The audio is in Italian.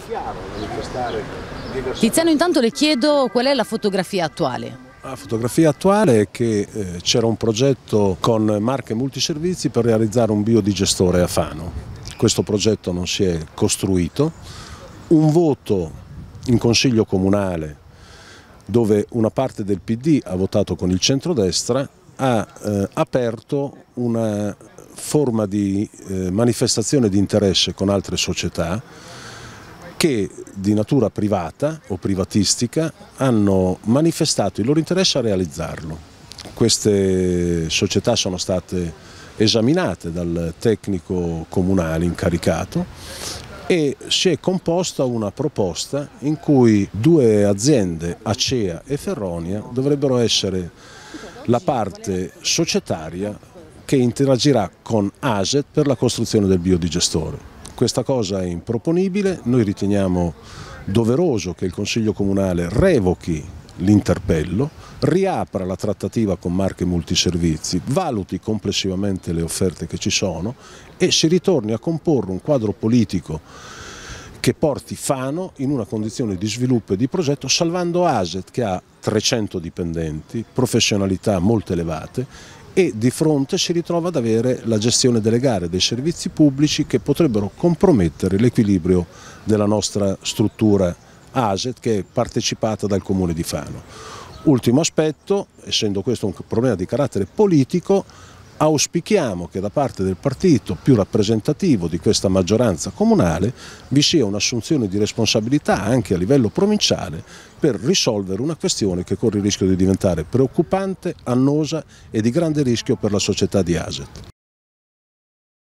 Tiziano, intanto le chiedo qual è la fotografia attuale. La fotografia attuale è che c'era un progetto con Marche Multiservizi per realizzare un biodigestore a Fano. Questo progetto non si è costruito. Un voto in consiglio comunale dove una parte del PD ha votato con il centrodestra ha aperto una forma di manifestazione di interesse con altre società che di natura privata o privatistica hanno manifestato il loro interesse a realizzarlo. Queste società sono state esaminate dal tecnico comunale incaricato e si è composta una proposta in cui due aziende, Acea e Ferronia, dovrebbero essere la parte societaria che interagirà con ASET per la costruzione del biodigestore. Questa cosa è improponibile, noi riteniamo doveroso che il Consiglio Comunale revochi l'interpello, riapra la trattativa con Marche Multiservizi, valuti complessivamente le offerte che ci sono e si ritorni a comporre un quadro politico che porti Fano in una condizione di sviluppo e di progetto, salvando ASET che ha 300 dipendenti, professionalità molto elevate, e di fronte si ritrova ad avere la gestione delle gare dei servizi pubblici che potrebbero compromettere l'equilibrio della nostra struttura ASET, che è partecipata dal Comune di Fano. Ultimo aspetto, essendo questo un problema di carattere politico, auspichiamo che da parte del partito più rappresentativo di questa maggioranza comunale vi sia un'assunzione di responsabilità anche a livello provinciale per risolvere una questione che corre il rischio di diventare preoccupante, annosa e di grande rischio per la società di ASET.